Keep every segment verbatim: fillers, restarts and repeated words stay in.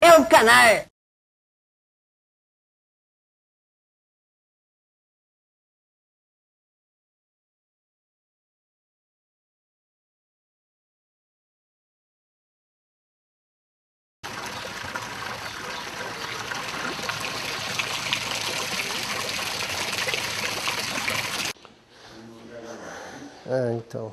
é um canalha. É, então.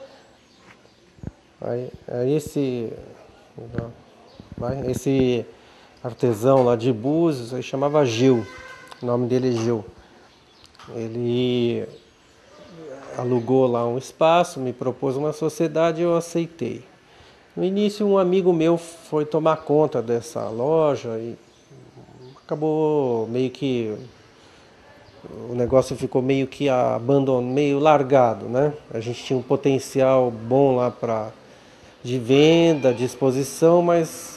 Aí, aí esse, vai, esse artesão lá de Búzios, aí chamava Gil, o nome dele é Gil. Ele alugou lá um espaço, me propôs uma sociedade e eu aceitei. No início um amigo meu foi tomar conta dessa loja e acabou meio que o negócio ficou meio que abandonado, meio largado, né? A gente tinha um potencial bom lá para de venda, de exposição, mas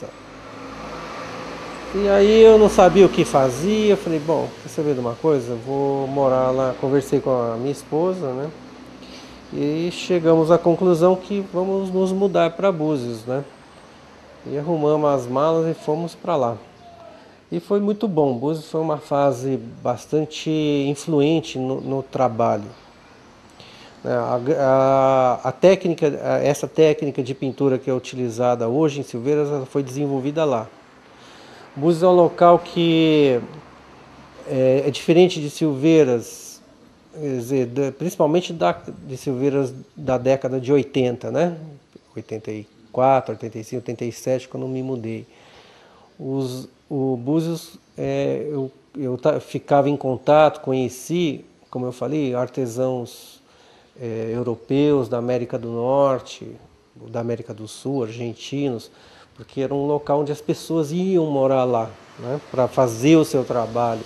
e aí eu não sabia o que fazia. Eu falei, bom, quer saber de uma coisa? Eu vou morar lá. Conversei com a minha esposa, né? E chegamos à conclusão que vamos nos mudar para Búzios, né? E arrumamos as malas e fomos para lá. E foi muito bom. Búzios foi uma fase bastante influente no, no trabalho. A, a, a técnica, essa técnica de pintura que é utilizada hoje em Silveiras, ela foi desenvolvida lá. Búzios é um local que é, é diferente de Silveiras, quer dizer, principalmente da, de Silveiras da década de oitenta, né? oitenta e quatro, oitenta e cinco, oitenta e sete, quando me mudei. Os, o Búzios, é, eu, eu ficava em contato, conheci, como eu falei, artesãos é, europeus, da América do Norte, da América do Sul, argentinos, porque era um local onde as pessoas iam morar lá, né, para fazer o seu trabalho.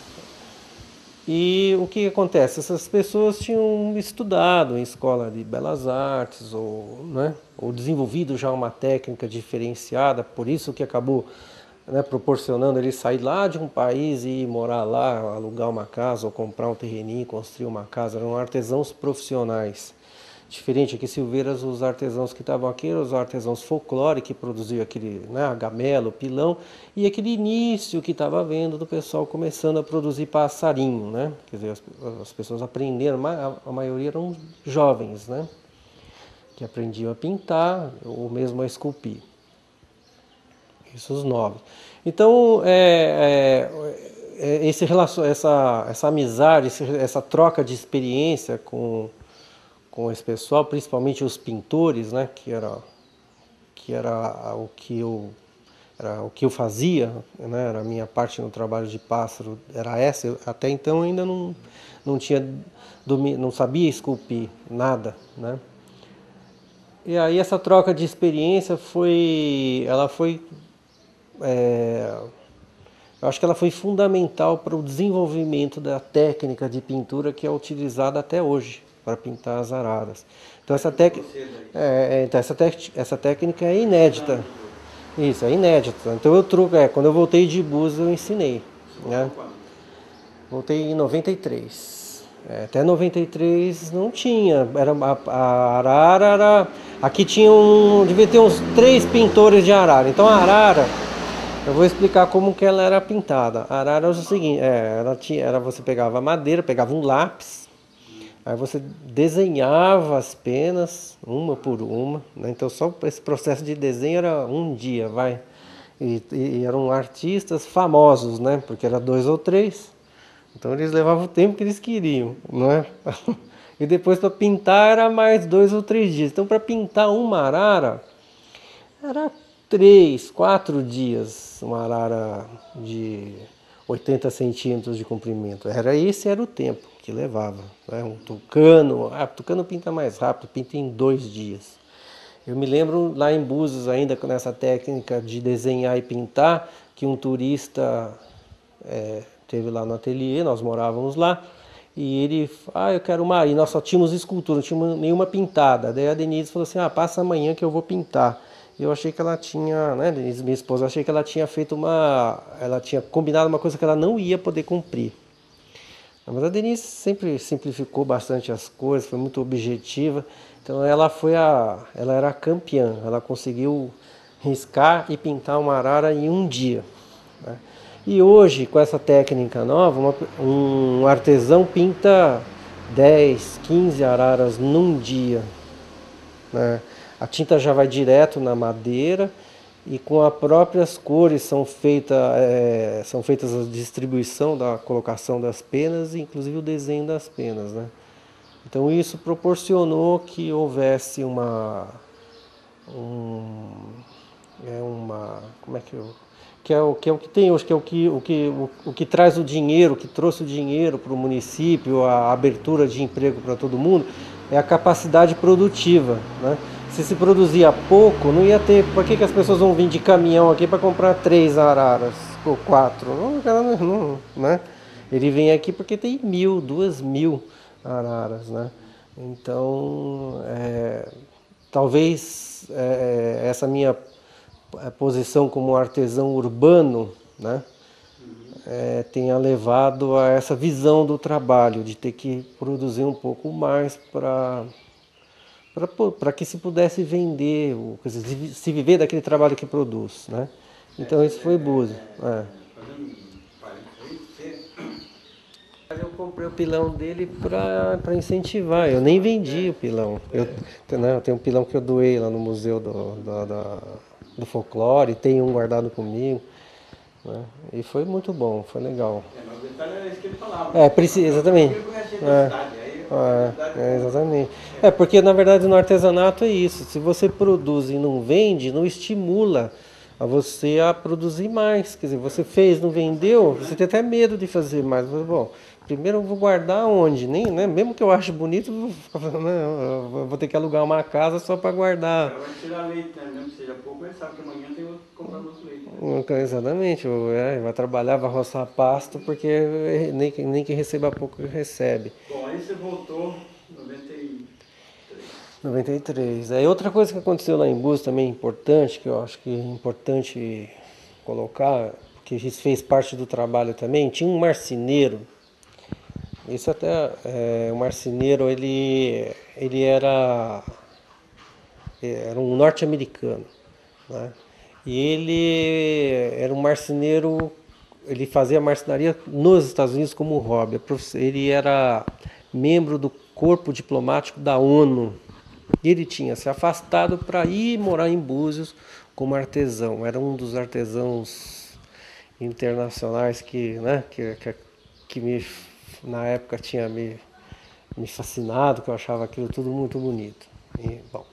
E o que acontece? Essas pessoas tinham estudado em escola de belas artes, ou, né, ou desenvolvido já uma técnica diferenciada, por isso que acabou, né, proporcionando ele sair lá de um país e ir morar lá, alugar uma casa ou comprar um terreninho, construir uma casa. Eram artesãos profissionais. Diferente aqui, Silveiras, os artesãos que estavam aqui eram os artesãos folclore, que produziam aquele, né, gamelo, pilão, e aquele início que estava vendo do pessoal começando a produzir passarinho, né? Quer dizer, as, as pessoas aprenderam, a, a maioria eram jovens, né? Que aprendiam a pintar ou mesmo a esculpir. Isso os novos. Então, é, é, é, esse relacion, essa, essa amizade, essa troca de experiência com com esse pessoal, principalmente os pintores, né, que era que era o que eu era o que eu fazia, né, era a minha parte no trabalho de pássaro, era essa. Eu, até então ainda não não tinha não sabia esculpir nada, né? E aí essa troca de experiência foi, ela foi, é, eu acho que ela foi fundamental para o desenvolvimento da técnica de pintura que é utilizada até hoje para pintar as araras. Então essa, tec... é, então essa, tec... essa técnica é inédita. Isso, é inédita. Então eu truco, é, quando eu voltei de Búzios eu ensinei. Né? Voltei em noventa e três. É, até noventa e três não tinha. Era, a, a arara era. Aqui tinha um. Devia ter uns três pintores de arara. Então a arara. Eu vou explicar como que ela era pintada. A arara era o seguinte, é, ela tinha, era, você pegava a madeira, pegava um lápis. Aí você desenhava as penas, uma por uma, né? Então só esse processo de desenho era um dia, vai. E, e eram artistas famosos, né? Porque era dois ou três. Então eles levavam o tempo que eles queriam, não é? E depois para pintar era mais dois ou três dias. Então para pintar uma arara era três, quatro dias, uma arara de oitenta centímetros de comprimento. Era esse era o tempo que levava, né? Um tucano, ah, tucano pinta mais rápido, pinta em dois dias. Eu me lembro lá em Búzios ainda com essa técnica de desenhar e pintar, que um turista é, teve lá no ateliê, nós morávamos lá, e ele, ah, eu quero uma, e nós só tínhamos escultura, não tínhamos nenhuma pintada. Daí a Denise falou assim, ah, passa amanhã que eu vou pintar. Eu achei que ela tinha, né, Denise, minha esposa, achei que ela tinha feito uma, ela tinha combinado uma coisa que ela não ia poder cumprir. Mas a Denise sempre simplificou bastante as coisas, foi muito objetiva. Então ela foi a, ela era a campeã. Ela conseguiu riscar e pintar uma arara em um dia, né? E hoje, com essa técnica nova, uma, um artesão pinta dez, quinze araras num dia, né? A tinta já vai direto na madeira e com as próprias cores são, feita, é, são feitas a distribuição da colocação das penas e inclusive o desenho das penas, né? Então isso proporcionou que houvesse uma, um, é uma, como é que eu, que é o que é o que tem hoje, que é o que o que o, o que traz o dinheiro, o que trouxe o dinheiro para o município, a abertura de emprego para todo mundo, é a capacidade produtiva, né? Se se produzia pouco, não ia ter. Por que, que as pessoas vão vir de caminhão aqui para comprar três araras ou quatro? Não, o cara não, não, né? Ele vem aqui porque tem mil, duas mil araras, né? Então, é, talvez é, essa minha posição como artesão urbano, né, é, tenha levado a essa visão do trabalho, de ter que produzir um pouco mais para para que se pudesse vender, quer dizer, se viver daquele trabalho que produz, né? Então isso foi Búzios. É. Eu comprei o pilão dele para incentivar, eu nem vendi o pilão. Eu, né, eu tenho um pilão que eu doei lá no museu do, do, da, do folclore, tem um guardado comigo, né? E foi muito bom, foi legal. É, mas o detalhe era isso que ele falava. É, precisa, exatamente. É. É, é, exatamente. É, porque na verdade no artesanato é isso. Se você produz e não vende, não estimula a você a produzir mais. Quer dizer, você fez, não vendeu, você tem até medo de fazer mais. Bom, primeiro eu vou guardar onde? Nem, né? Mesmo que eu ache bonito, eu vou, ficar, né? Eu vou ter que alugar uma casa só para guardar. Vai tirar leite, né? Mesmo que seja pouco, ele sabe que amanhã tem outro comprando outro leite. Né? Exatamente. É, vai trabalhar, vai roçar pasto, porque nem, nem quem receba pouco recebe. Bom, aí você voltou em noventa e três. noventa e três. Aí outra coisa que aconteceu lá em Búzios também importante, que eu acho que é importante colocar, porque isso fez parte do trabalho também, tinha um marceneiro. Isso até, é, o marceneiro, ele, ele era, era um norte-americano, né? E ele era um marceneiro, ele fazia marcenaria nos Estados Unidos como hobby. Ele era membro do corpo diplomático da ONU. Ele tinha se afastado para ir morar em Búzios como artesão. Era um dos artesãos internacionais que, né, que, que, que me, na época tinha me, me fascinado, que eu achava aquilo tudo muito bonito. E, bom,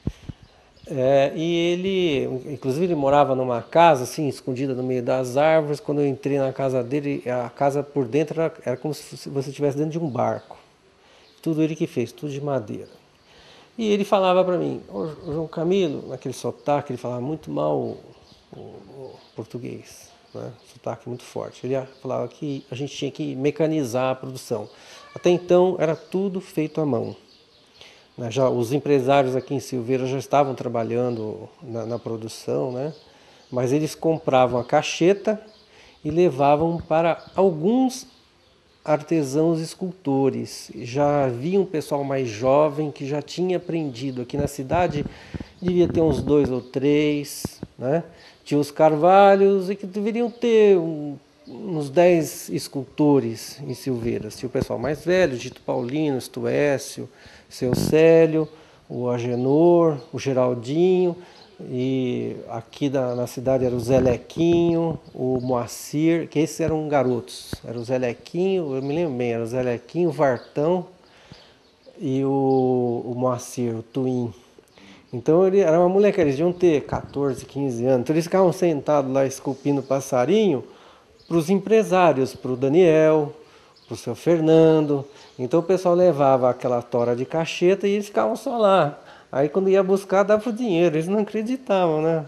é, e ele, inclusive ele morava numa casa assim, escondida no meio das árvores. Quando eu entrei na casa dele, a casa por dentro era, era como se você estivesse dentro de um barco. Tudo ele que fez, tudo de madeira. E ele falava para mim, ô João Camilo, naquele sotaque, ele falava muito mal o, o, o português, né? Sotaque muito forte. Ele falava que a gente tinha que mecanizar a produção. Até então era tudo feito à mão. Já, os empresários aqui em Silveira já estavam trabalhando na, na produção, né? Mas eles compravam a cacheta e levavam para alguns artesãos escultores. Já havia um pessoal mais jovem que já tinha aprendido. Aqui na cidade devia ter uns dois ou três, né? Tinha os Carvalhos e que deveriam ter um, uns dez escultores em Silveiras. Tinha o pessoal mais velho, Dito Paulino, Estuécio, Seu Célio, o Agenor, o Geraldinho, e aqui da, na cidade era o Zelequinho, o Moacir, que esses eram garotos. Era o Zelequinho, eu me lembro bem, era o Zelequinho, o Vartão e o, o Moacir, o Twin. Então ele era uma moleque, eles deviam ter quatorze, quinze anos. Então eles ficavam sentados lá esculpindo passarinho para os empresários, para o Daniel, para o seu Fernando. Então o pessoal levava aquela tora de cacheta e eles ficavam só lá. Aí quando ia buscar, dava o dinheiro. Eles não acreditavam, né?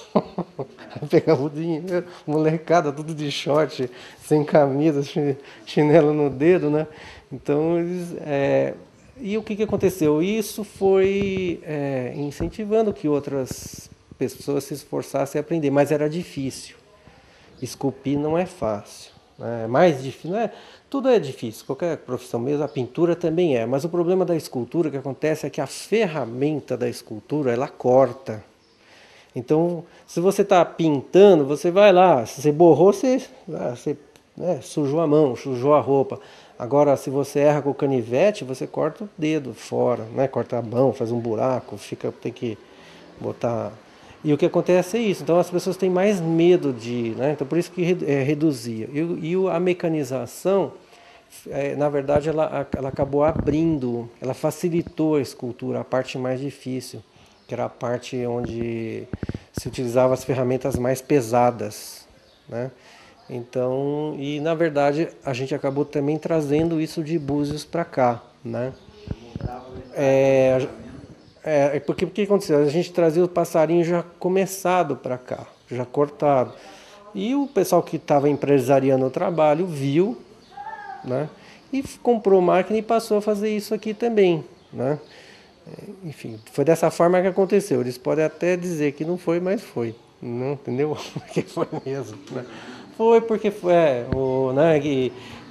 Aí pegava o dinheiro, molecada, tudo de short, sem camisa, chinelo no dedo, né? Então eles... É... E o que, que aconteceu? Isso foi é, incentivando que outras pessoas se esforçassem a aprender, mas era difícil. Esculpir não é fácil, né? É mais difícil, não é? Tudo é difícil, qualquer profissão mesmo, a pintura também é, mas o problema da escultura que acontece é que a ferramenta da escultura, ela corta. Então, se você está pintando, você vai lá, se você borrou, você, você né, sujou a mão, sujou a roupa. Agora, se você erra com o canivete, você corta o dedo fora, né? Corta a mão, faz um buraco, fica, tem que botar... E o que acontece é isso, então as pessoas têm mais medo de... Né? Então, por isso que é, reduzia. E, e a mecanização, é, na verdade, ela, ela acabou abrindo, ela facilitou a escultura, a parte mais difícil, que era a parte onde se utilizava as ferramentas mais pesadas, né? Então, e na verdade a gente acabou também trazendo isso de Búzios para cá, né? É, é porque o que aconteceu? A gente trazia o passarinho já começado para cá, já cortado. E o pessoal que estava empresariando o trabalho viu, né? E comprou máquina e passou a fazer isso aqui também, né? Enfim, foi dessa forma que aconteceu. Eles podem até dizer que não foi, mas foi. Não, entendeu? Porque foi mesmo, né? Foi porque foi, é, o, né, e,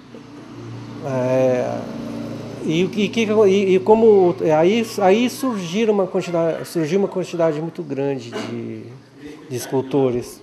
é, e, e, e, e como aí, aí surgiram uma quantidade, surgiu uma quantidade muito grande de, de escultores.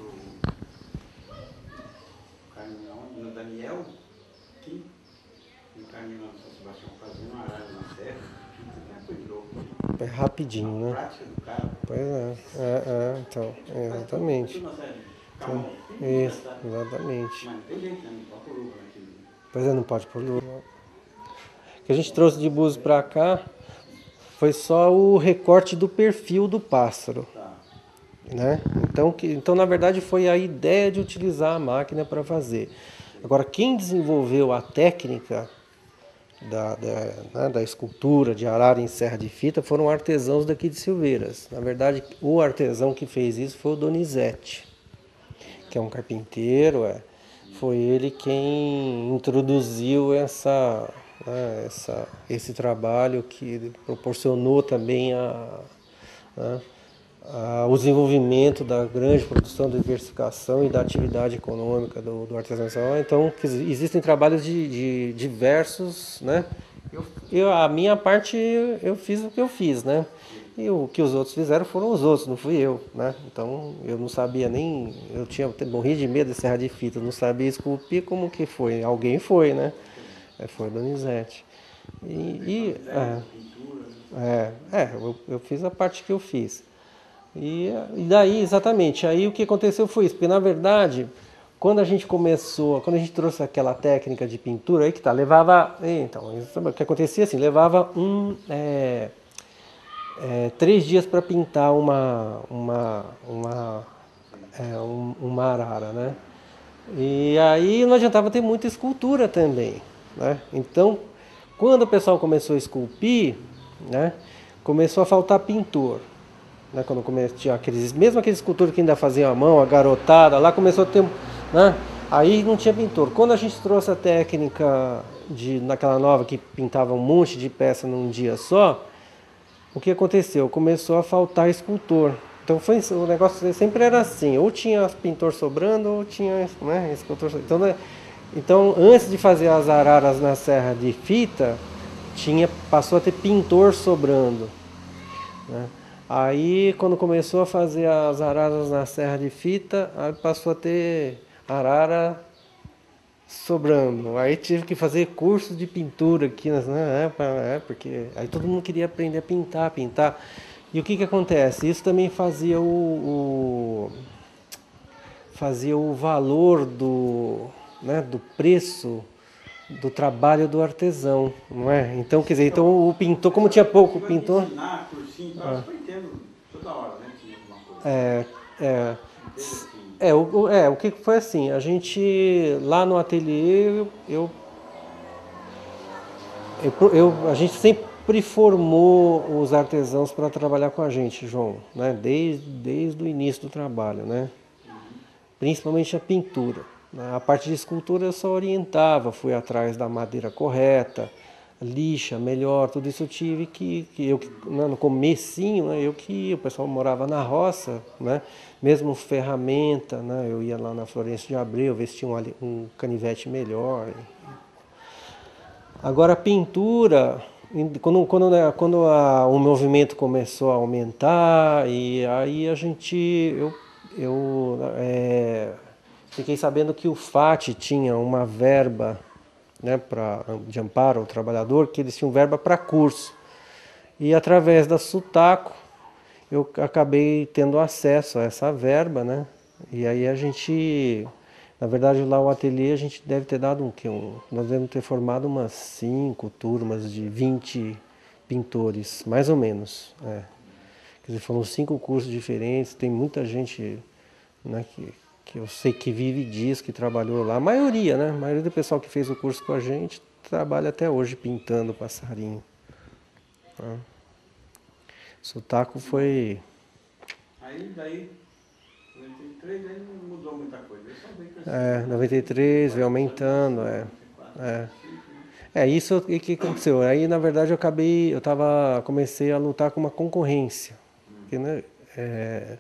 No Daniel, aqui, no caminho lá no São Sebastião, fazendo uma área na serra, foi louco. É rapidinho, né? A prática do cara. Pois é, é, é então, é, exatamente. Então, isso, exatamente. Mas não tem jeito, né? Não pode pôr luva naquilo. Pois é, não pode pôr luva. O que a gente trouxe de Búzios para cá foi só o recorte do perfil do pássaro. Tá. Né? Então, que, então, na verdade, foi a ideia de utilizar a máquina para fazer. Agora, quem desenvolveu a técnica da, da, né, da escultura de arara em serra de fita foram artesãos daqui de Silveiras. Na verdade, o artesão que fez isso foi o Donizete, que é um carpinteiro. É. Foi ele quem introduziu essa, né, essa, esse trabalho que proporcionou também a... Né, o desenvolvimento da grande produção, da diversificação e da atividade econômica do, do artesanato. Então, existem trabalhos de, de diversos, né? Eu, eu, a minha parte, eu fiz o que eu fiz, né? E o que os outros fizeram foram os outros, não fui eu, né? Então, eu não sabia nem... Eu tinha morrido de medo de serra de fita, não sabia esculpir como que foi. Alguém foi, né? Foi o Donizete. E... e é, é, é eu, eu fiz a parte que eu fiz. E, e daí, exatamente, aí o que aconteceu foi isso, porque na verdade, quando a gente começou, quando a gente trouxe aquela técnica de pintura, aí que tá, levava, então, o que acontecia assim, levava um, é, é, três dias para pintar uma, uma, uma, é, um, uma arara, né? E aí não adiantava ter muita escultura também, né? Então, quando o pessoal começou a esculpir, né, começou a faltar pintor. Né, quando tinha aqueles, mesmo aqueles escultores que ainda faziam à mão, a garotada, lá começou a ter, né, aí não tinha pintor. Quando a gente trouxe a técnica de, naquela nova que pintava um monte de peça num dia só, o que aconteceu? Começou a faltar escultor. Então foi, o negócio sempre era assim, ou tinha pintor sobrando, ou tinha, né, escultor sobrando. Então, né, então antes de fazer as araras na serra de fita, tinha, passou a ter pintor sobrando, né? Aí, quando começou a fazer as araras na serra de fita, aí passou a ter arara sobrando. Aí tive que fazer curso de pintura aqui, né? É, porque aí todo mundo queria aprender a pintar, pintar. E o que que acontece? Isso também fazia o, o fazia o valor do, né, do preço do trabalho do artesão, não é? Então, quer dizer, então o pintor, como tinha pouco pintor... Ensinar, cursinho, eu entendo toda hora, né? Tinha alguma coisa. É, é, é, o, é, o que foi assim, a gente, lá no ateliê, eu, eu, eu, eu a gente sempre formou os artesãos para trabalhar com a gente, João, né? Desde, desde o início do trabalho, né? Principalmente a pintura. A parte de escultura eu só orientava, fui atrás da madeira correta, lixa, melhor, tudo isso eu tive que, que eu, no comecinho, né, eu que, o pessoal morava na roça, né, mesmo ferramenta, né, eu ia lá na Florencio de Abreu, ver se tinha um, um canivete melhor. Agora a pintura, quando, quando, né, quando a, o movimento começou a aumentar, e aí a gente, eu, eu é, fiquei sabendo que o F A T tinha uma verba, né, pra, de amparo ao trabalhador, que eles tinham verba para curso. E através da Sutaco, eu acabei tendo acesso a essa verba, né? E aí a gente, na verdade lá o ateliê a gente deve ter dado um que um, nós devemos ter formado umas cinco turmas de vinte pintores, mais ou menos. É. Quer dizer, foram cinco cursos diferentes, tem muita gente, né, que, que eu sei que vive disso, que trabalhou lá. A maioria, né? A maioria do pessoal que fez o curso com a gente trabalha até hoje pintando passarinho. Tá? Sutaco foi... Aí, daí, noventa e três, aí não mudou muita coisa. Eu só veio crescendo. É, noventa e três, veio aumentando, é. É, é isso que, que aconteceu. Aí, na verdade, eu acabei, eu tava, comecei a lutar com uma concorrência. Porque, né, é,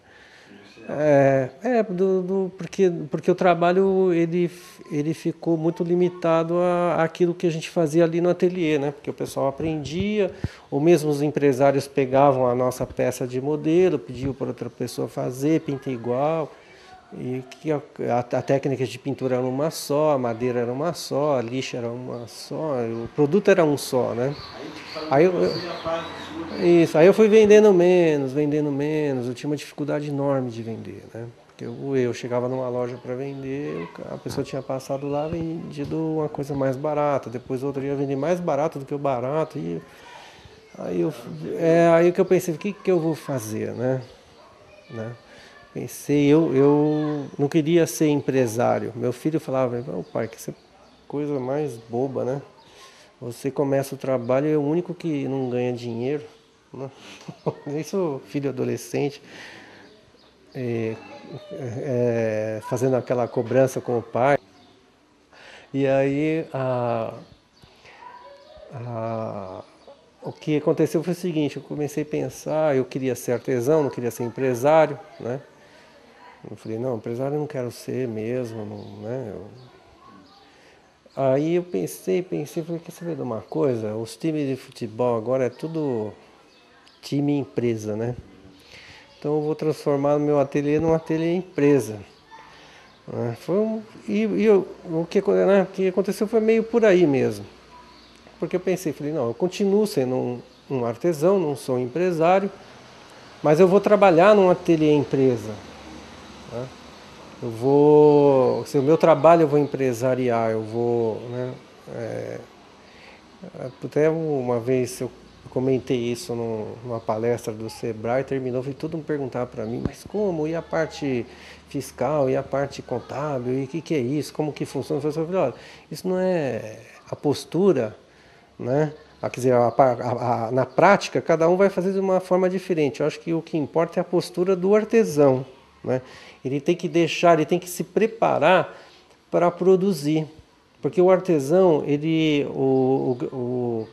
é, é do, do, porque, porque o trabalho, ele, ele ficou muito limitado a, àquilo que a gente fazia ali no ateliê, né? Porque o pessoal aprendia, ou mesmo os empresários pegavam a nossa peça de modelo, pediam para outra pessoa fazer, pinta igual. E que a, a, a técnica de pintura era uma só, a madeira era uma só, a lixa era uma só, o produto era um só, né? Aí eu, eu, isso, aí eu fui vendendo menos, vendendo menos, eu tinha uma dificuldade enorme de vender, né? Porque eu, eu chegava numa loja para vender, a pessoa tinha passado lá, vendido uma coisa mais barata, depois outra ia vender mais barato do que o barato, e aí, eu, é, aí que eu pensei, o que, que eu vou fazer, né? né? Pensei, eu, eu não queria ser empresário. Meu filho falava, oh, pai, que essa coisa mais boba, né? Você começa o trabalho e é o único que não ganha dinheiro. Né? Isso, filho adolescente, é, é, fazendo aquela cobrança com o pai. E aí, a, a, o que aconteceu foi o seguinte, eu comecei a pensar, eu queria ser artesão, não queria ser empresário, né? Eu falei, não, empresário eu não quero ser mesmo, não, né? Eu... Aí eu pensei, pensei, falei, quer saber de uma coisa? Os times de futebol agora é tudo time empresa, né? Então eu vou transformar o meu ateliê num ateliê empresa. Foi um, e, e eu, o, que, né, o que aconteceu foi meio por aí mesmo. Porque eu pensei, falei, não, eu continuo sendo um, um artesão, não sou um empresário, mas eu vou trabalhar num ateliê empresa. Eu vou, se o meu trabalho eu vou empresariar, eu vou, né, é, até uma vez eu comentei isso numa palestra do Sebrae, terminou, e todo mundo perguntava para mim, mas como, e a parte fiscal, e a parte contábil, e o que, que é isso, como que funciona? Eu falei, olha, isso não é a postura, né? Quer dizer, a, a, a, na prática, cada um vai fazer de uma forma diferente. Eu acho que o que importa é a postura do artesão, né? Ele tem que deixar, ele tem que se preparar para produzir. Porque o artesão, ele, o, o, o,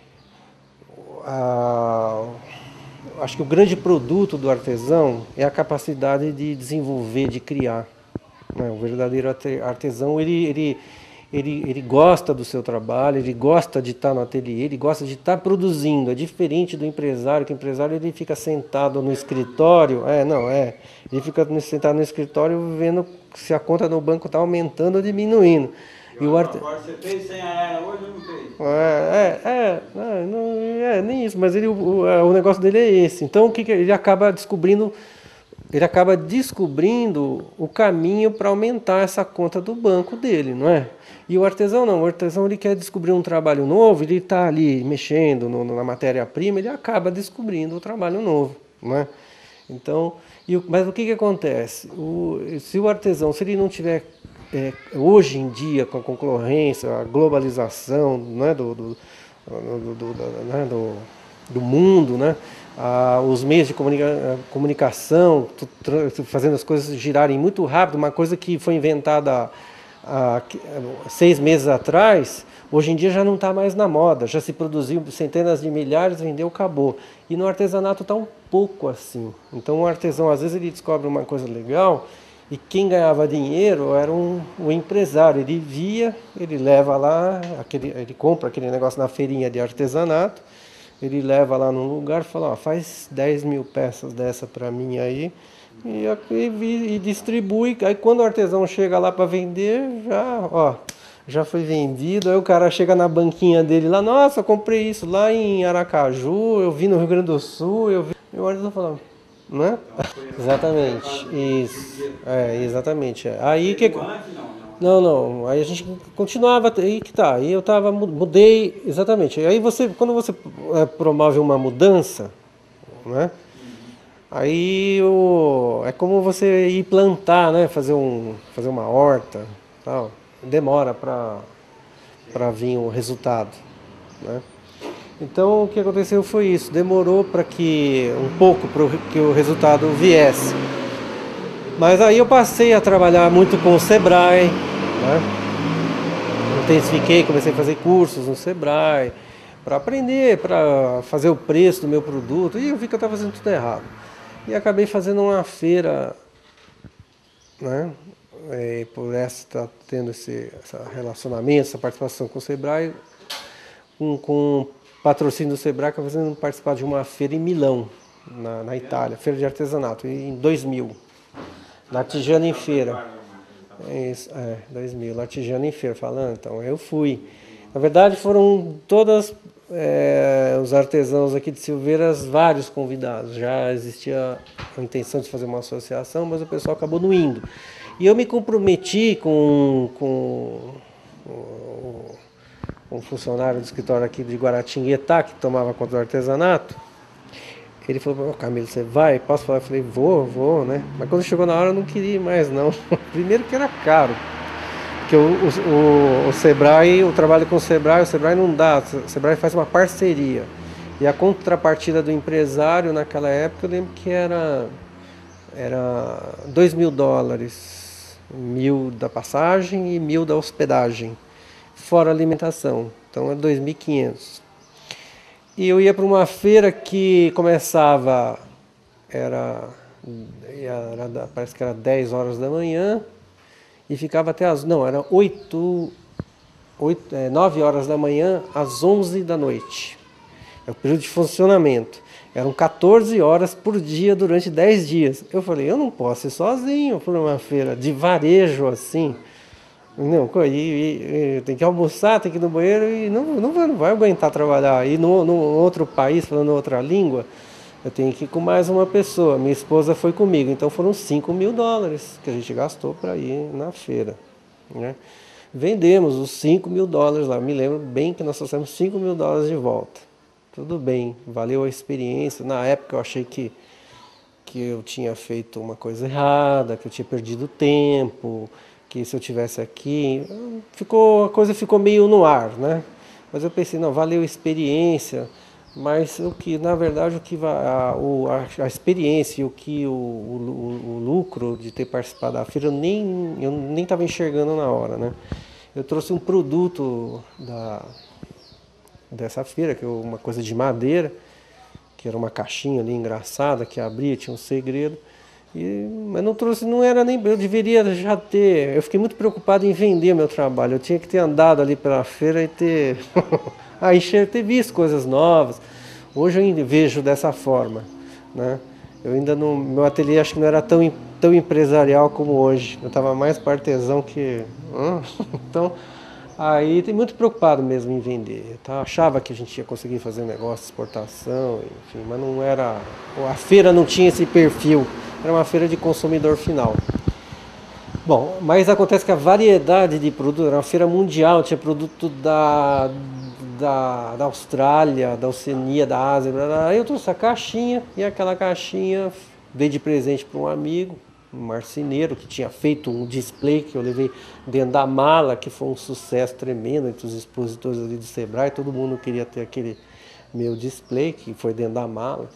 a, acho que o grande produto do artesão é a capacidade de desenvolver, de criar. Né? O verdadeiro artesão, ele, ele, ele, ele gosta do seu trabalho, ele gosta de estar no ateliê, ele gosta de estar produzindo. É diferente do empresário, que o empresário ele fica sentado no escritório, é, não, é, ele fica sentado no escritório vendo se a conta no banco está aumentando ou diminuindo. E o arte... Agora você fez cem reais hoje ou não fez? É, é, é, não, não, é, nem isso, mas ele, o, o negócio dele é esse. Então o que, que ele acaba descobrindo? Ele acaba descobrindo o caminho para aumentar essa conta do banco dele, não é? E o artesão não, o artesão ele quer descobrir um trabalho novo, ele está ali mexendo no, na matéria-prima, ele acaba descobrindo o trabalho novo, não é? Então, e, mas o que, que acontece? O, se o artesão, se ele não tiver, é, hoje em dia, com a concorrência, a globalização, né, do, do, do, do, do, né, do, do mundo, né? Ah, os meios de comunica comunicação, fazendo as coisas girarem muito rápido, uma coisa que foi inventada há seis meses atrás, hoje em dia já não está mais na moda, já se produziu centenas de milhares, vendeu, acabou. E no artesanato está um pouco assim. Então o artesão, às vezes ele descobre uma coisa legal, E quem ganhava dinheiro era um, um empresário. Ele via, ele leva lá, aquele, ele compra aquele negócio na feirinha de artesanato, ele leva lá num lugar e fala, ó, faz dez mil peças dessa para mim aí, e, e, e distribui. Aí quando o artesão chega lá para vender, já, ó, já foi vendido. Aí o cara chega na banquinha dele lá, nossa, eu comprei isso lá em Aracaju, eu vi no Rio Grande do Sul, eu vi. E o artesão fala, né? Exatamente, isso, é, exatamente. É. Aí que não, não, aí a gente continuava, aí que tá, aí eu tava, mudei, exatamente. Aí você, quando você é, promove uma mudança, né? Aí o, é como você ir plantar, né? Fazer, um, fazer uma horta, tal. Demora para para vir o resultado, né? Então o que aconteceu foi isso, demorou para que um pouco para que o resultado viesse. Mas aí eu passei a trabalhar muito com o Sebrae, né? Intensifiquei, comecei a fazer cursos no Sebrae para aprender, para fazer o preço do meu produto, e eu vi que eu estava fazendo tudo errado. E acabei fazendo uma feira, né? E por essa estar tendo esse, esse relacionamento, essa participação com o Sebrae, com, com patrocínio do Sebrae, que eu fazendo participar de uma feira em Milão, na, na Itália, feira de artesanato, em dois mil. Latijano em feira. É, isso, é, dois mil, Latijano em feira, falando, então eu fui. Na verdade foram todas é, os artesãos aqui de Silveiras, vários convidados. Já existia a intenção de fazer uma associação, mas o pessoal acabou não indo. E eu me comprometi com, com o, um funcionário do escritório aqui de Guaratinguetá, que tomava conta do artesanato. Ele falou, oh, Camilo, você vai? Posso falar? Eu falei, vou, vou, né? Mas quando chegou na hora eu não queria ir mais, não. Primeiro que era caro. Porque o, o, o Sebrae, o trabalho com o Sebrae, o Sebrae não dá, o Sebrae faz uma parceria. E a contrapartida do empresário naquela época, eu lembro que era, era dois mil dólares, mil da passagem e mil da hospedagem, fora alimentação. Então é dois mil e quinhentos. E eu ia para uma feira que começava, era, era, parece que era dez horas da manhã, e ficava até as, não, era oito, oito, é, nove horas da manhã às onze da noite. É o período de funcionamento. Eram quatorze horas por dia durante dez dias. Eu falei, eu não posso ir sozinho para uma feira de varejo assim. Não, e, e, e, tem que almoçar, tem que ir no banheiro e não, não, vai, não vai aguentar trabalhar. E no, no outro país, falando outra língua, eu tenho que ir com mais uma pessoa. Minha esposa foi comigo, então foram cinco mil dólares que a gente gastou para ir na feira, né? Vendemos os cinco mil dólares lá. Me lembro bem que nós trouxemos cinco mil dólares de volta. Tudo bem, valeu a experiência. Na época eu achei que, que eu tinha feito uma coisa errada, que eu tinha perdido tempo, que se eu tivesse aqui, ficou, a coisa ficou meio no ar, né? Mas eu pensei, não, valeu a experiência, mas o que, na verdade, o que a, a, a experiência e o que o, o, o lucro de ter participado da feira, eu nem eu nem estava enxergando na hora, né? Eu trouxe um produto da, dessa feira, que é uma coisa de madeira, que era uma caixinha ali engraçada, que abria, tinha um segredo. E, mas não trouxe, não era nem, eu deveria já ter, eu fiquei muito preocupado em vender meu trabalho, eu tinha que ter andado ali pela feira e ter, aí ter visto coisas novas. Hoje eu vejo dessa forma, né? Eu ainda não, meu ateliê acho que não era tão, tão empresarial como hoje, eu estava mais para artesão que, hum? Então, aí tem muito preocupado mesmo em vender, tá? Achava que a gente ia conseguir fazer negócio, exportação, enfim, mas não era, a feira não tinha esse perfil. Era uma feira de consumidor final. Bom, mas acontece que a variedade de produtos, era uma feira mundial, tinha produto da, da, da Austrália, da Oceania, da Ásia. Blá, blá. Aí eu trouxe a caixinha, e aquela caixinha dei de presente para um amigo, um marceneiro, que tinha feito um display que eu levei dentro da mala, que foi um sucesso tremendo entre os expositores ali do Sebrae. Todo mundo queria ter aquele meu display, que foi dentro da mala.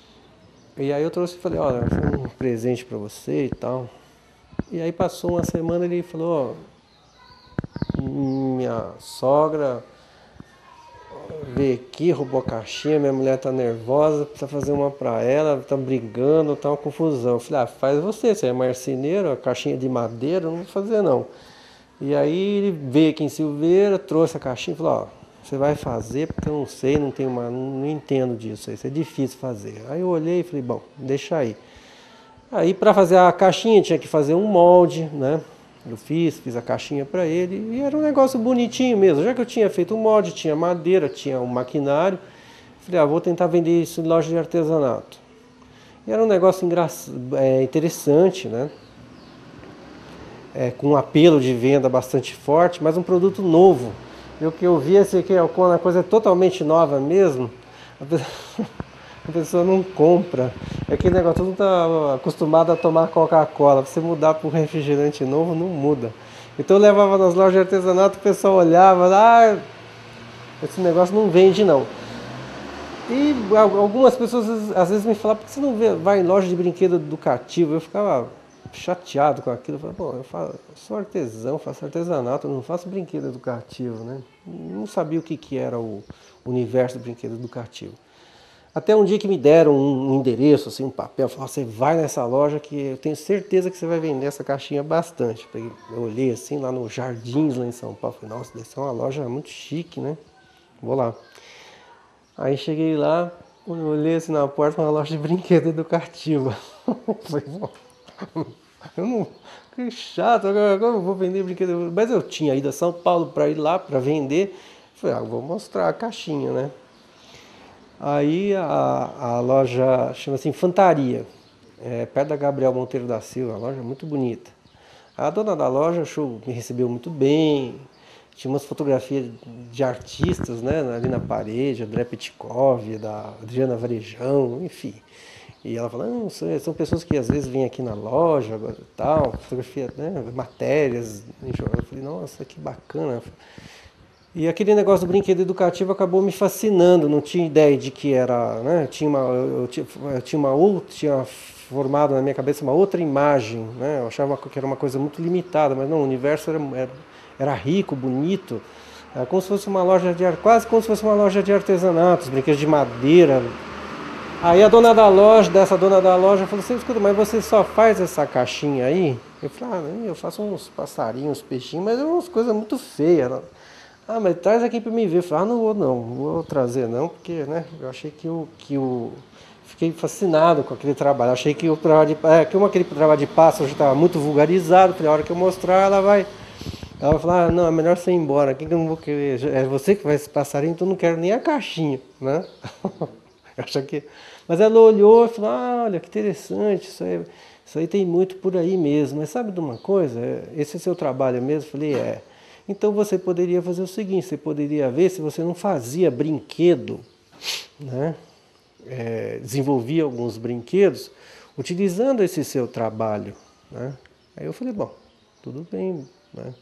E aí eu trouxe e falei, olha, foi um presente para você e tal. E aí passou uma semana e ele falou, ó, minha sogra veio aqui, roubou a caixinha, minha mulher tá nervosa, precisa fazer uma pra ela, tá brigando, tá uma confusão. Eu falei, ah, faz você, você é marceneiro, a caixinha de madeira, não vou fazer não. E aí ele veio aqui em Silveira, trouxe a caixinha e falou, ó, você vai fazer porque eu não sei, não tenho uma, não entendo disso, isso é difícil fazer. Aí eu olhei e falei, bom, deixa aí. Aí para fazer a caixinha tinha que fazer um molde, né? Eu fiz, fiz a caixinha para ele e era um negócio bonitinho mesmo. Já que eu tinha feito um molde, tinha madeira, tinha um maquinário, falei, ah, vou tentar vender isso em loja de artesanato. E era um negócio engraçado, é, interessante, né? É, com um apelo de venda bastante forte, mas um produto novo. E o que eu vi é que quando a coisa é totalmente nova mesmo, a pessoa, a pessoa não compra. É aquele negócio, todo mundo está acostumado a tomar Coca-Cola. Você mudar para um refrigerante novo, não muda. Então eu levava nas lojas de artesanato, o pessoal olhava, ah, esse negócio não vende não. E algumas pessoas às vezes me falavam, por que você não vai em loja de brinquedo educativo? Eu ficava chateado com aquilo. Eu falei, bom, eu, faço, eu sou artesão, faço artesanato, eu não faço brinquedo educativo, né? Não sabia o que, que era o universo do brinquedo educativo. Até um dia que me deram um endereço, assim, um papel, falaram, você vai nessa loja que eu tenho certeza que você vai vender essa caixinha bastante. Eu olhei assim lá no Jardins, lá em São Paulo, falei, nossa, deve ser uma loja muito chique, né? Vou lá. Aí cheguei lá, olhei assim na porta, uma loja de brinquedo educativo. Falei, eu não, que chato, agora eu vou vender brinquedo. Mas eu tinha ido a São Paulo para ir lá para vender. Falei, ah, vou mostrar a caixinha, né? Aí a, a loja chama-se Infantaria, é, perto da Gabriel Monteiro da Silva, uma loja muito bonita. A dona da loja achou, me recebeu muito bem, tinha umas fotografias de artistas, né, ali na parede, André Petkov, da Adriana Varejão, enfim. E ela falou, não, são pessoas que às vezes vêm aqui na loja e tal, fotografia, né, matérias, enfim. Eu falei, nossa, que bacana. E aquele negócio do brinquedo educativo acabou me fascinando, não tinha ideia de que era, né, tinha uma, eu, tinha, eu tinha uma outra, tinha formado na minha cabeça uma outra imagem, né, eu achava que era uma coisa muito limitada, mas não, o universo era, era, era rico, bonito, era como se fosse uma loja de, quase como se fosse uma loja de artesanatos, brinquedos de madeira. Aí a dona da loja, dessa dona da loja, falou assim, escuta, mas você só faz essa caixinha aí? Eu falei, ah, eu faço uns passarinhos, peixinhos, mas é umas coisas muito feias. Ah, mas traz aqui para mim ver. Eu falei, ah, não vou não, não vou trazer não, porque, né, eu achei que o... Que o... Fiquei fascinado com aquele trabalho, achei que o trabalho de, é, que aquele trabalho de pássaro já estava muito vulgarizado, falei, a hora que eu mostrar, ela vai... Ela vai falar, ah, não, é melhor você ir embora, aqui que eu não vou querer, é você que vai esse passarinho, então eu não quero nem a caixinha, né? Acho que... Mas ela olhou e falou, ah, olha que interessante, isso aí, isso aí tem muito por aí mesmo. Mas sabe de uma coisa? Esse é seu trabalho mesmo? Eu falei, é. Então você poderia fazer o seguinte, você poderia ver se você não fazia brinquedo, né? É, desenvolvia alguns brinquedos utilizando esse seu trabalho, né? Aí eu falei, bom, tudo bem, né?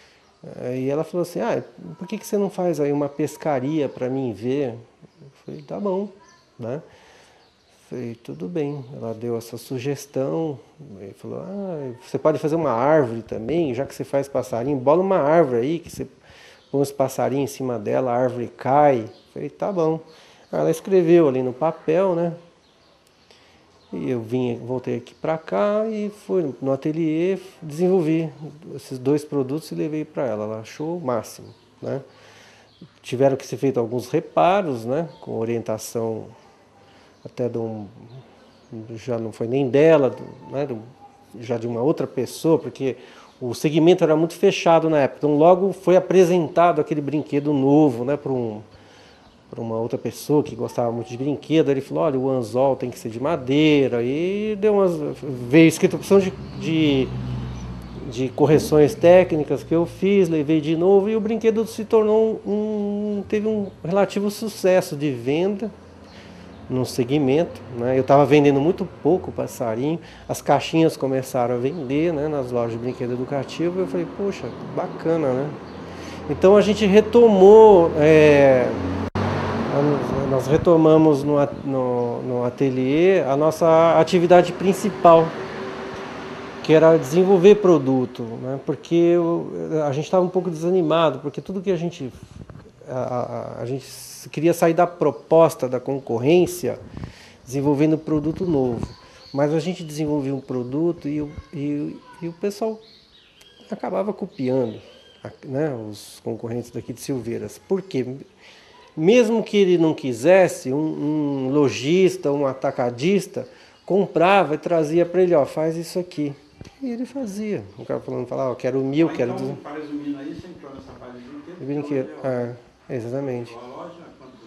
Aí ela falou assim, ah, por que, que você não faz aí uma pescaria para mim ver? Eu falei, tá bom, né? Falei, tudo bem. Ela deu essa sugestão e falou, ah, você pode fazer uma árvore também, já que você faz passarinho, bola uma árvore aí, que você põe os passarinhos em cima dela, a árvore cai. Falei, tá bom. Ela escreveu ali no papel, né? E eu vim, voltei aqui para cá e fui no ateliê, desenvolvi esses dois produtos e levei para ela. Ela achou o máximo, né? Tiveram que ser feitos alguns reparos, né? Com orientação até de um, já não foi nem dela, né? Já de uma outra pessoa, porque o segmento era muito fechado na época. Então logo foi apresentado aquele brinquedo novo, né? Para um para uma outra pessoa que gostava muito de brinquedo, ele falou, olha, o anzol tem que ser de madeira, e deu umas, veio escrita opção de, de, de correções técnicas que eu fiz, levei de novo, e o brinquedo se tornou um, teve um relativo sucesso de venda no segmento, né? Eu estava vendendo muito pouco passarinho, as caixinhas começaram a vender, né, nas lojas de brinquedo educativo, eu falei, poxa, bacana, né? Então a gente retomou, é, nós retomamos no, no, no ateliê a nossa atividade principal, que era desenvolver produto, né? Porque eu, a gente estava um pouco desanimado, porque tudo que a gente a, a, a gente queria sair da proposta da concorrência desenvolvendo produto novo. Mas a gente desenvolvia um produto e, e, e o pessoal acabava copiando, né, os concorrentes daqui de Silveiras. Por quê? Mesmo que ele não quisesse, um, um lojista, um atacadista, comprava e trazia para ele, ó, faz isso aqui. E ele fazia. O cara falando, falava, ó, quero mil, Mas quero... então, duzentos. para resumindo aí, você entrou nessa parte de brinquedo? De brinquedo, ah, exatamente. A loja, quantos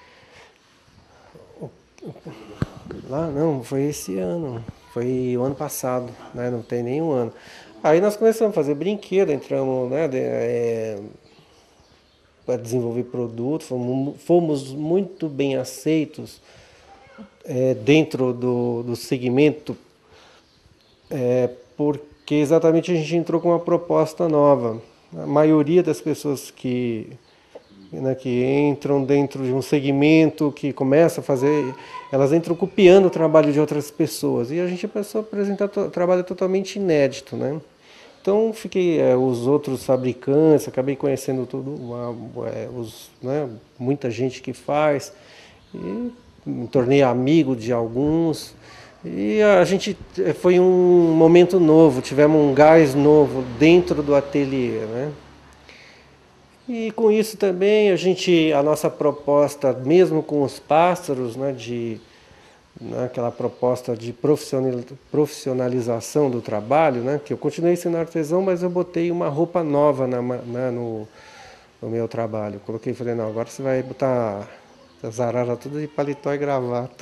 anos? Lá não, foi esse ano, foi o ano passado, né? Não tem nenhum ano. Aí nós começamos a fazer brinquedo, entramos, né, de, é, para desenvolver produto, fomos, fomos muito bem aceitos é, dentro do, do segmento, é, porque exatamente a gente entrou com uma proposta nova. A maioria das pessoas que... Né, que entram dentro de um segmento, que começa a fazer, elas entram copiando o trabalho de outras pessoas. E a gente começou a apresentar um trabalho totalmente inédito, né? Então, fiquei, é, os outros fabricantes, acabei conhecendo tudo, uma, é, os, né, muita gente que faz, e me tornei amigo de alguns. E a gente, foi um momento novo, tivemos um gás novo dentro do ateliê, né? E com isso também a gente, a nossa proposta, mesmo com os pássaros, né, de, né, aquela proposta de profissionalização do trabalho, né, que eu continuei sendo artesão, mas eu botei uma roupa nova na, na, no, no meu trabalho. Coloquei, falei, não, agora você vai botar as araras tudo de paletó e gravata.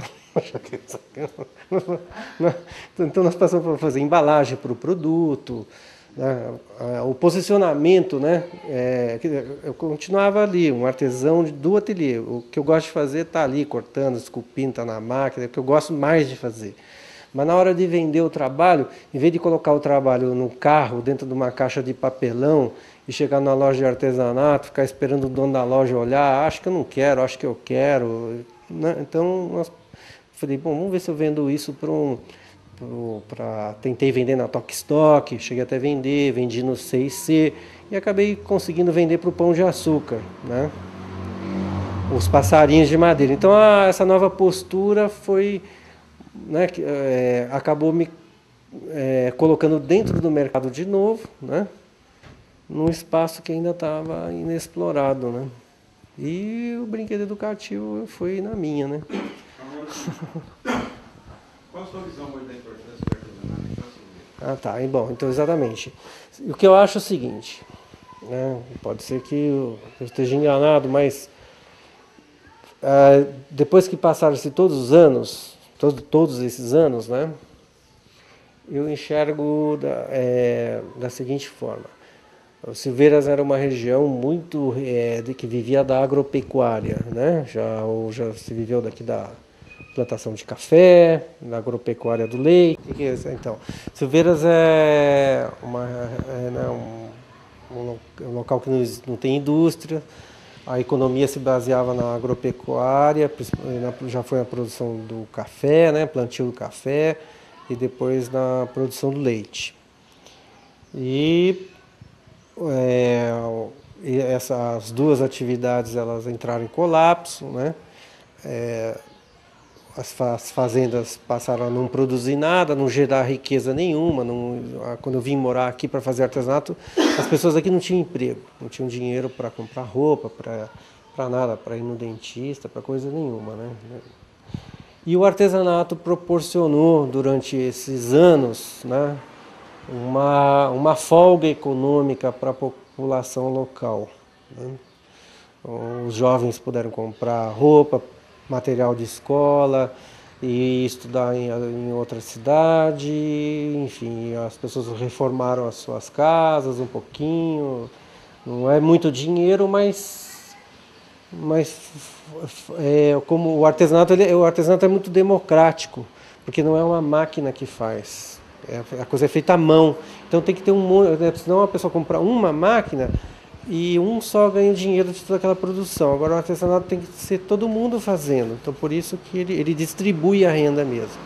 Então nós passamos para fazer embalagem para o produto, né, o posicionamento, né, é, eu continuava ali, um artesão do ateliê. O que eu gosto de fazer está ali, cortando, esculpindo, está na máquina, é o que eu gosto mais de fazer. Mas na hora de vender o trabalho, em vez de colocar o trabalho no carro, dentro de uma caixa de papelão, e chegar na loja de artesanato, ficar esperando o dono da loja olhar, acho que eu não quero, acho que eu quero, né? Então, nós, falei, bom, vamos ver se eu vendo isso para um... Pra, tentei vender na Tok Stock, cheguei até a vender, vendi no C e C e acabei conseguindo vender para o Pão de Açúcar, né? Os passarinhos de madeira. Então a, essa nova postura foi, né, é, acabou me é, colocando dentro do mercado de novo, né? Num espaço que ainda estava inexplorado, né? E o brinquedo educativo foi na minha, né? Qual a sua visão hoje da importância do artesanato para a Silveira? Ah, tá. E, bom, então, exatamente. O que eu acho é o seguinte, né, pode ser que eu esteja enganado, mas ah, depois que passaram-se todos os anos, todo, todos esses anos, né, eu enxergo da, é, da seguinte forma. O Silveiras era uma região muito é, de, que vivia da agropecuária, né, já, ou já se viveu daqui da plantação de café, na agropecuária do leite. Então, Silveiras é, uma, é né, um, um local que não, não tem indústria, a economia se baseava na agropecuária, já foi na produção do café, né, plantio do café, e depois na produção do leite. E, é, e essas duas atividades elas entraram em colapso, né? É, as fazendas passaram a não produzir nada, não gerar riqueza nenhuma. Não, quando eu vim morar aqui para fazer artesanato, as pessoas aqui não tinham emprego, não tinham dinheiro para comprar roupa, para nada, para ir no dentista, para coisa nenhuma, né? E o artesanato proporcionou, durante esses anos, né, uma, uma folga econômica para a população local, né? Os jovens puderam comprar roupa, material de escola e estudar em, em outra cidade, enfim, as pessoas reformaram as suas casas um pouquinho, não é muito dinheiro, mas, mas é, como o artesanato, ele, o artesanato é muito democrático, porque não é uma máquina que faz, é, a coisa é feita à mão, então tem que ter um, senão a pessoa comprar uma máquina e um só ganha dinheiro de toda aquela produção. Agora o artesanato tem que ser todo mundo fazendo, então por isso que ele, ele distribui a renda mesmo.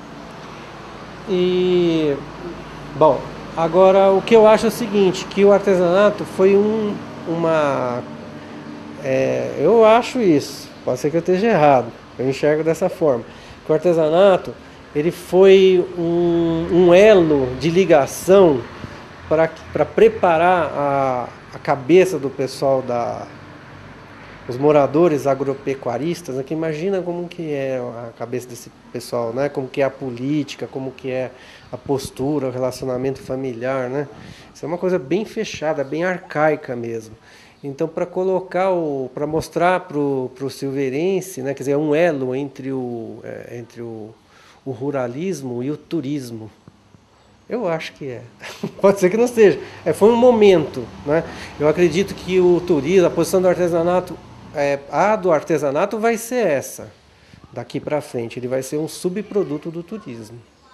E, bom, agora o que eu acho é o seguinte, que o artesanato foi um, uma, é, eu acho isso, pode ser que eu esteja errado, eu enxergo dessa forma. Que o artesanato, ele foi um, um elo de ligação para preparar a, a cabeça do pessoal, da, os moradores agropecuaristas, né, que imagina como que é a cabeça desse pessoal, né, como que é a política, como que é a postura, o relacionamento familiar, né? Isso é uma coisa bem fechada, bem arcaica mesmo. Então, para colocar o, para mostrar para o silveirense, né, quer dizer, é um elo entre o, é, entre o, o ruralismo e o turismo. Eu acho que é. Pode ser que não seja. É, foi um momento, né? Eu acredito que o turismo, a posição do artesanato, é, a do artesanato vai ser essa. Daqui para frente, ele vai ser um subproduto do turismo,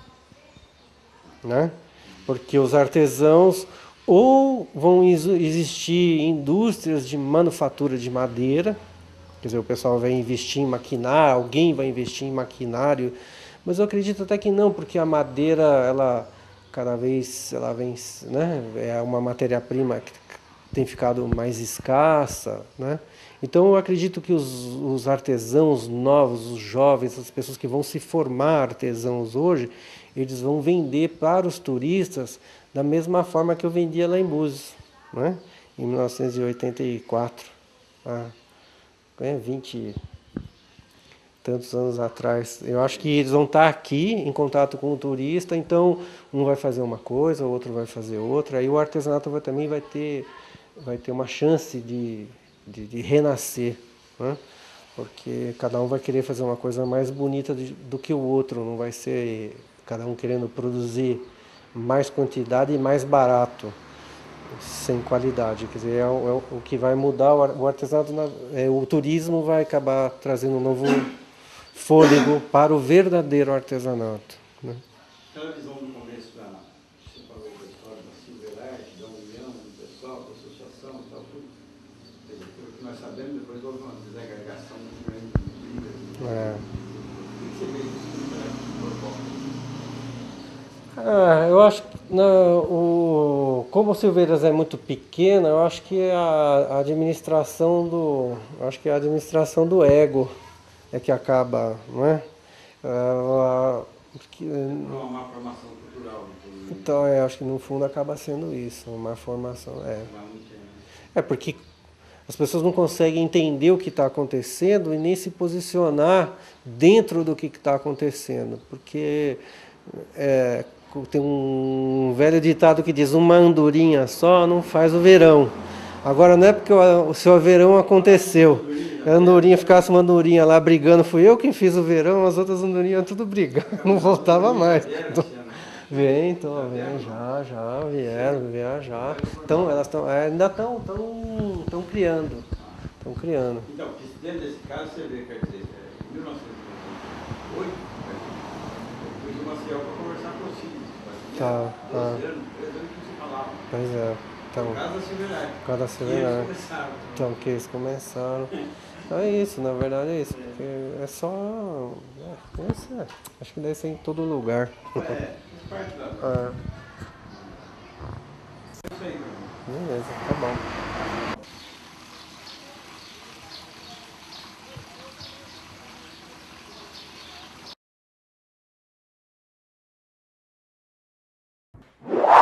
né? Porque os artesãos ou vão existir indústrias de manufatura de madeira, quer dizer, o pessoal vai investir em maquinário, alguém vai investir em maquinário, mas eu acredito até que não, porque a madeira, ela cada vez ela vem, né, é uma matéria-prima que tem ficado mais escassa, né? Então eu acredito que os, os artesãos novos, os jovens, as pessoas que vão se formar artesãos hoje, eles vão vender para os turistas da mesma forma que eu vendia lá em Búzios, né? Em mil novecentos e oitenta e quatro, ah, é vinte tantos anos atrás. Eu acho que eles vão estar aqui em contato com o turista, então um vai fazer uma coisa, o outro vai fazer outra, aí o artesanato vai, também vai ter, vai ter uma chance de, de, de renascer, né? Porque cada um vai querer fazer uma coisa mais bonita do que o outro, não vai ser cada um querendo produzir mais quantidade e mais barato, sem qualidade. Quer dizer, é o, é o que vai mudar o artesanato, é, o turismo vai acabar trazendo um novo fôlego para o verdadeiro artesanato, né? Aquela visão do começo da, você falou da história da Silverite, da união do pessoal, da associação e tal, tudo. Pelo que nós sabemos, depois houve uma desagregação muito grande de brigas. É. O que você vê disso? Ah, eu acho que não, o, como o Silveiras é muito pequena, eu acho que a, a administração do, eu acho que a administração do ego é que acaba, não é? Ah, porque, Não, uma formação cultural. então, é, acho que no fundo acaba sendo isso, uma formação. É, é porque as pessoas não conseguem entender o que está acontecendo e nem se posicionar dentro do que está acontecendo, porque é, tem um velho ditado que diz: uma andorinha só não faz o verão. Agora não é porque o, o seu verão aconteceu. A andorinha ficasse uma andorinha lá brigando, fui eu quem fiz o verão, as outras andorinhas tudo brigando, não voltava mais. Então, vem, então, vem, já, já, vieram, vieram já. Então, elas estão, ainda estão estão criando. Estão criando. Então, dentro desse caso, você vê, quer dizer, em mil novecentos e oitenta e oito, eu fui do Maciel para conversar com o Cid. Tá, tá. doze anos, três anos que se falava. Pois é. Então, por causa da Silverite. Por causa da Silverite. Eles começaram. Então, que eles começaram. Então é isso, na verdade é isso. Porque é só. É, isso é, acho que deve ser em todo lugar. É, faz parte da. É. É isso aí, meu irmão. Beleza, tá bom. You